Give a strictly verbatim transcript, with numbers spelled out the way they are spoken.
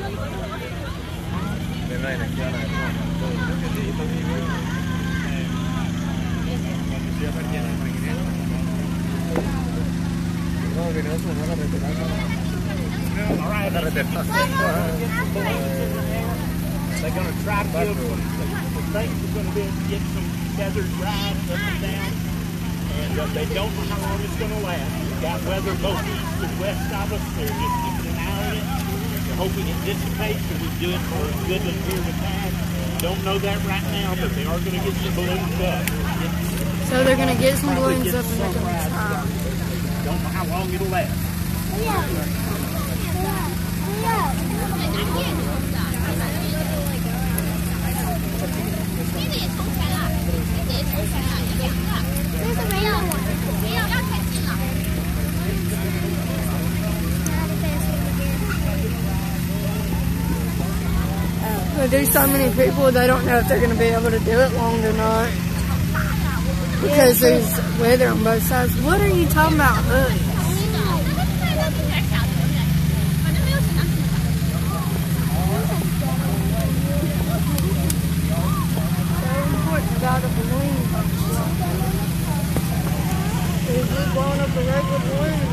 Bên này là kia này cái gì tôi đi với chưa phát hiện là mình hết rồi cái nữa xuống nó là phải tới all right, they're going to try to give some, the things are going to be get some feathers right up and down, and uh, they don't know how long it's going to last. We've got weather both east and west of us. They're just keeping an eye on it. They're hoping it dissipates, so we do it for a good little period of time. Don't know that right now, but they are going to get some balloons up. So they're going to get some balloons up and they're going to try. Don't know how long it'll last. Yeah. But there's so many people, they don't know if they're going to be able to do it long or not. Because there's weather on both sides. What are you talking about, hood? About a balloon. Is it blowing up a regular balloon?